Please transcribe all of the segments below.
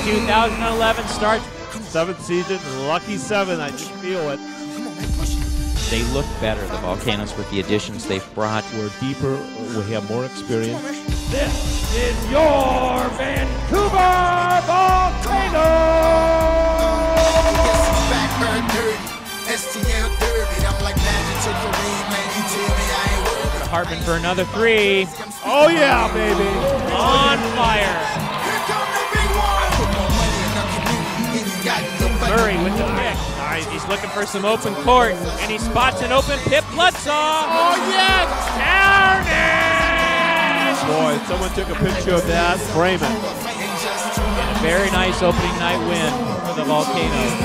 2011 starts. 7th season, lucky 7, I just feel it. They look better, the Volcanoes, with the additions they've brought. We're deeper, we have more experience. This is your Vancouver Volcanoes! Hartman for another 3. Oh yeah, baby! On fire. Murray with the pick. Nice. He's looking for some open court, and he spots an open Pip Blitzaw. Oh yes! Canoes! Boy, someone took a picture of that. Frame it. And a very nice opening night win for the Volcanoes.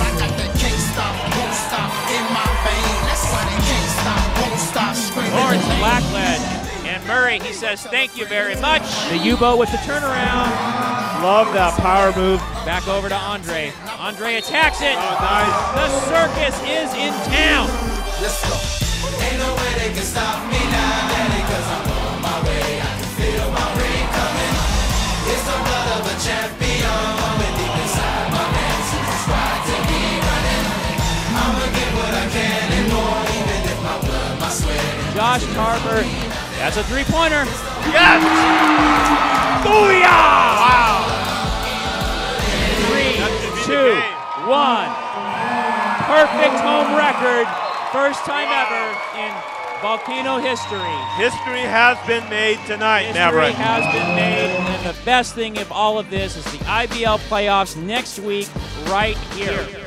Lawrence Blackledge. And Murray, he says, thank you very much. The U-boat with the turnaround. Love that power move. Back over to Andre. Andre attacks it. Oh, nice. The circus is in town. Let's go. Ain't no way they can stop me now, Daddy, cause I'm on my way. I can feel my ring coming. It's the blood of a champion. Bumping deep inside my veins. It's right to be running. I'ma get what I can and more, even if my blood, my sweat. Josh Tarver, that's a 3-pointer. Yes! Booyah! Wow! 3, 2, 1. Perfect home record. First time ever in Volcano history. History has been made tonight, History Maverick. has been made, and the best thing of all of this is the IBL playoffs next week right here.